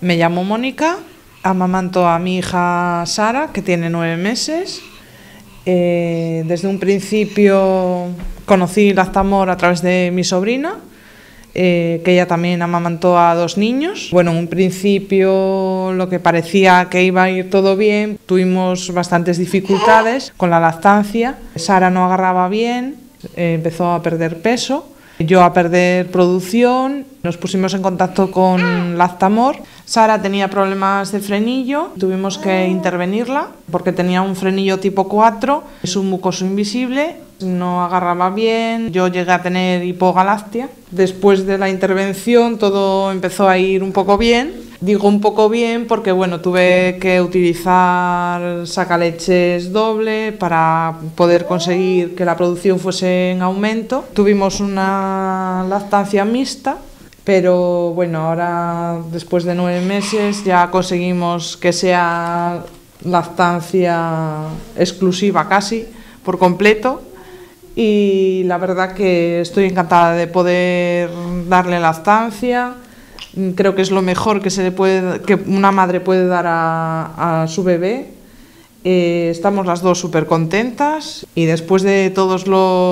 Me llamo Mónica, amamanto a mi hija Sara, que tiene 9 meses. Desde un principio conocí Lactamor a través de mi sobrina, que ella también amamantó a 2 niños. Bueno, en un principio lo que parecía que iba a ir todo bien, tuvimos bastantes dificultades con la lactancia. Sara no agarraba bien, empezó a perder peso, yo a perder producción. Nos pusimos en contacto con Lactamor. Sara tenía problemas de frenillo, tuvimos que intervenirla porque tenía un frenillo tipo 4, es un mucoso invisible, no agarraba bien, yo llegué a tener hipogalactia. Después de la intervención todo empezó a ir un poco bien. Digo un poco bien porque bueno, tuve que utilizar sacaleches doble para poder conseguir que la producción fuese en aumento. Tuvimos una lactancia mixta, pero bueno, ahora después de 9 meses ya conseguimos que sea lactancia exclusiva casi, por completo, y la verdad que estoy encantada de poder darle lactancia. Creo que es lo mejor que una madre puede dar a su bebé. Estamos las dos súper contentas y después de todas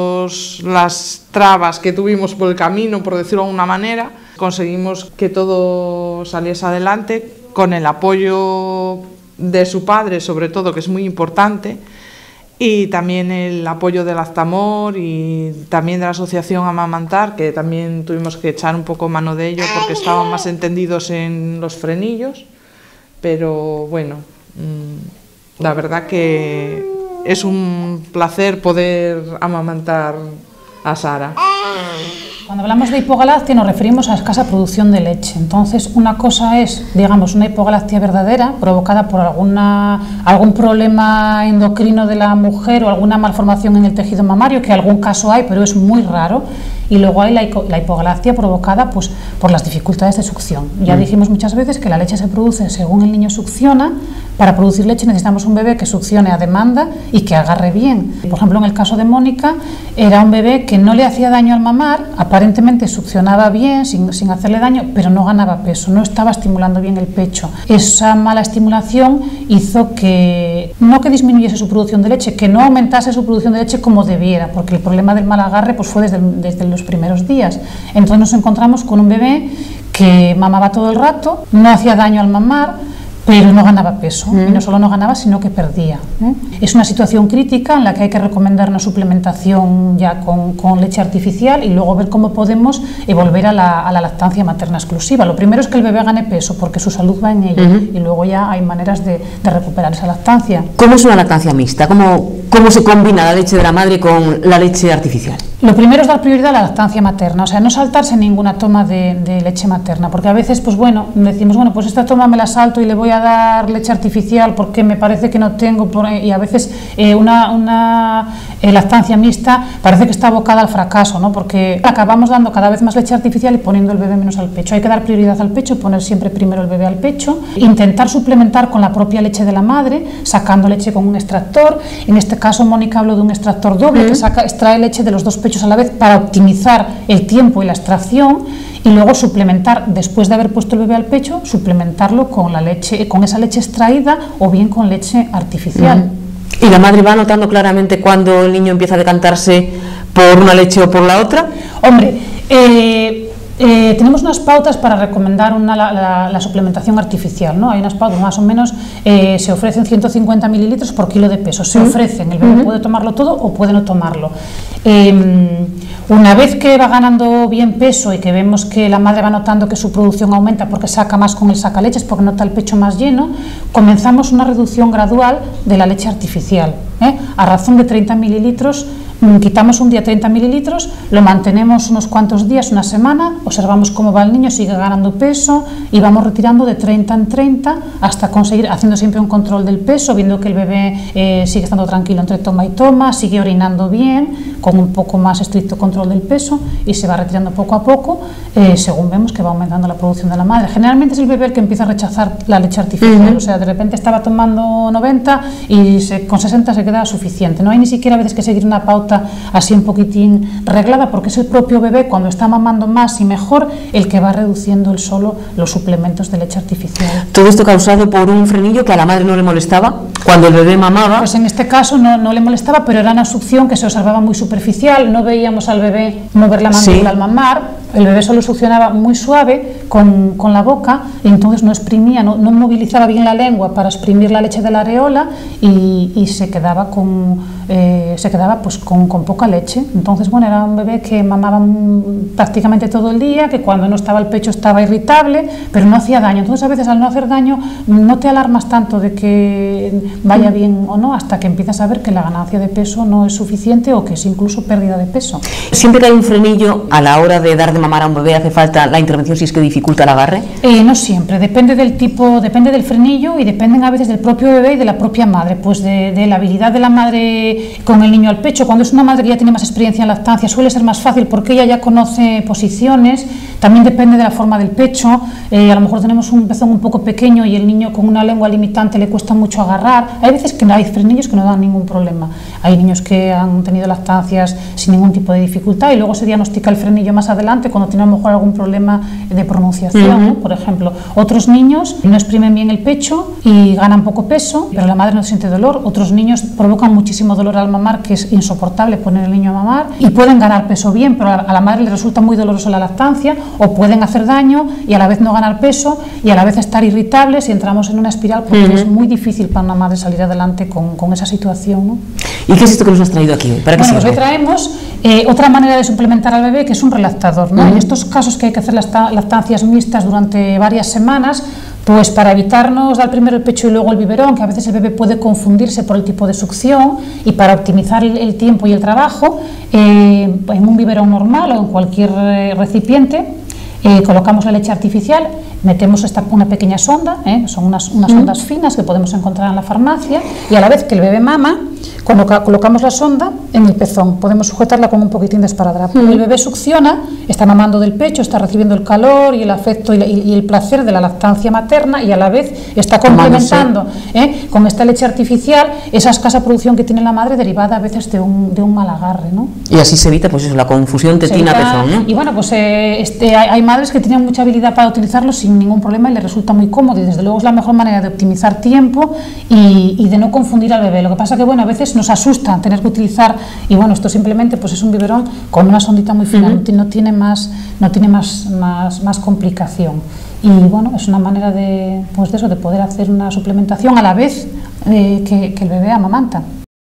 las trabas que tuvimos por el camino, por decirlo de alguna manera, conseguimos que todo saliese adelante con el apoyo de su padre, sobre todo, que es muy importante, y también el apoyo de Lactamor y también de la asociación Amamantar, que también tuvimos que echar un poco mano de ello porque estaban más entendidos en los frenillos, pero bueno, la verdad que es un placer poder amamantar a Sara. Cuando hablamos de hipogalactia nos referimos a escasa producción de leche. Entonces, una cosa es, digamos, una hipogalactia verdadera provocada por algún problema endocrino de la mujer o alguna malformación en el tejido mamario, que algún caso hay, pero es muy raro. Y luego hay la hipogalactia provocada pues, por las dificultades de succión. Ya dijimos muchas veces que la leche se produce según el niño succiona. Para producir leche necesitamos un bebé que succione a demanda y que agarre bien. Por ejemplo, en el caso de Mónica, era un bebé que no le hacía daño al mamar, aparentemente succionaba bien, sin hacerle daño, pero no ganaba peso, no estaba estimulando bien el pecho. Esa mala estimulación hizo que no que disminuyese su producción de leche, que no aumentase su producción de leche como debiera, porque el problema del mal agarre pues, fue desde los primeros días. Entonces nos encontramos con un bebé que mamaba todo el rato, no hacía daño al mamar, pero no ganaba peso, y no solo no ganaba, sino que perdía. Es una situación crítica en la que hay que recomendar una suplementación ya con leche artificial y luego ver cómo podemos volver a la lactancia materna exclusiva. Lo primero es que el bebé gane peso, porque su salud va en ello, y luego ya hay maneras de recuperar esa lactancia. ¿Cómo es una lactancia mixta? ¿Cómo se combina la leche de la madre con la leche artificial? Lo primero es dar prioridad a la lactancia materna, o sea, no saltarse ninguna toma de leche materna, porque a veces, pues bueno, decimos, bueno, pues esta toma me la salto y le voy a dar leche artificial porque me parece que no tengo, y a veces una lactancia mixta parece que está abocada al fracaso, ¿no? Porque acabamos dando cada vez más leche artificial y poniendo el bebé menos al pecho. Hay que dar prioridad al pecho, poner siempre primero el bebé al pecho, intentar suplementar con la propia leche de la madre, sacando leche con un extractor. En este caso, Mónica habló de un extractor doble que extrae leche de los dos pechos a la vez para optimizar el tiempo y la extracción, y luego suplementar, después de haber puesto el bebé al pecho, suplementarlo con la leche, con esa leche extraída o bien con leche artificial. ¿Y la madre va notando claramente cuando el niño empieza a decantarse por una leche o por la otra? Hombre, tenemos unas pautas para recomendar la suplementación artificial, ¿no? Hay unas pautas, más o menos se ofrecen 150 mililitros por kilo de peso, se ofrecen, el bebé puede tomarlo todo o puede no tomarlo. Una vez que va ganando bien peso y que vemos que la madre va notando que su producción aumenta porque saca más con el sacaleches, porque nota el pecho más lleno, comenzamos una reducción gradual de la leche artificial, a razón de 30 mililitros. Quitamos un día 30 mililitros, lo mantenemos unos cuantos días, una semana, observamos cómo va el niño, sigue ganando peso y vamos retirando de 30 en 30 hasta conseguir, haciendo siempre un control del peso, viendo que el bebé sigue estando tranquilo entre toma y toma, sigue orinando bien, con un poco más estricto control del peso, y se va retirando poco a poco según vemos que va aumentando la producción de la madre. Generalmente es el bebé el que empieza a rechazar la leche artificial, o sea, de repente estaba tomando 90 y con 60 se queda queda suficiente. No hay ni siquiera a veces que seguir una pauta así un poquitín reglada, porque es el propio bebé cuando está mamando más y mejor el que va reduciendo él solo los suplementos de leche artificial. Todo esto causado por un frenillo que a la madre no le molestaba cuando el bebé mamaba. Pues en este caso no le molestaba, pero era una succión que se observaba muy superficial, no veíamos al bebé mover la mandíbula al mamar, el bebé solo succionaba muy suave con la boca y entonces no exprimía, no movilizaba bien la lengua para exprimir la leche de la areola y se quedaba pues con poca leche. Entonces, bueno, era un bebé que mamaba prácticamente todo el día, que cuando no estaba el pecho estaba irritable, pero no hacía daño. Entonces, a veces al no hacer daño no te alarmas tanto de que vaya bien o no, hasta que empiezas a ver que la ganancia de peso no es suficiente o que es incluso pérdida de peso. Siempre que hay un frenillo a la hora de dar de mamar a un bebé, ¿hace falta la intervención si es que dificulta el agarre? No siempre, depende del tipo, depende del frenillo y dependen a veces del propio bebé y de la propia madre, pues de la habilidad de la madre con el niño al pecho. Cuando es una madre que ya tiene más experiencia en lactancia suele ser más fácil porque ella ya conoce posiciones, también depende de la forma del pecho, a lo mejor tenemos un pezón un poco pequeño y el niño con una lengua limitante le cuesta mucho agarrar. Hay veces que hay frenillos que no dan ningún problema, hay niños que han tenido lactancias sin ningún tipo de dificultad y luego se diagnostica el frenillo más adelante cuando tiene a lo mejor algún problema de pronunciación, ¿no? Por ejemplo. Otros niños no exprimen bien el pecho y ganan poco peso, pero la madre no siente dolor. Otros niños provocan muchísimo dolor al mamar, que es insoportable poner el niño a mamar, y pueden ganar peso bien, pero a la madre le resulta muy doloroso la lactancia, o pueden hacer daño y a la vez no ganar peso y a la vez estar irritables y entramos en una espiral porque es muy difícil para una madre salir adelante con esa situación, ¿no? ¿Y qué es esto que nos has traído aquí? ¿Para qué bueno, pues sirve? hoy traemos otra manera de suplementar al bebé, que es un relactador, ¿no? En estos casos que hay que hacer las lactancias mixtas durante varias semanas, pues para evitarnos dar primero el pecho y luego el biberón, que a veces el bebé puede confundirse por el tipo de succión, y para optimizar el tiempo y el trabajo, en un biberón normal o en cualquier recipiente, colocamos la leche artificial, metemos una pequeña sonda, son unas ondas finas que podemos encontrar en la farmacia, y a la vez que el bebé mama, colocamos la sonda en el pezón, podemos sujetarla con un poquitín de esparadrapo. El bebé succiona, está mamando del pecho, está recibiendo el calor y el afecto y el placer de la lactancia materna, y a la vez está complementando con esta leche artificial esa escasa producción que tiene la madre derivada a veces de un mal agarre, ¿no? Y así se evita pues eso, la confusión tetina-pezón, ¿no? Y bueno, pues hay madres que tienen mucha habilidad para utilizarlo sin ningún problema y les resulta muy cómodo, y desde luego es la mejor manera de optimizar tiempo y de no confundir al bebé. Lo que pasa que bueno, a veces nos asusta tener que utilizar, y bueno, esto simplemente pues es un biberón con una sondita muy fina, no tiene más complicación, y bueno, es una manera de poder hacer una suplementación a la vez que el bebé amamanta.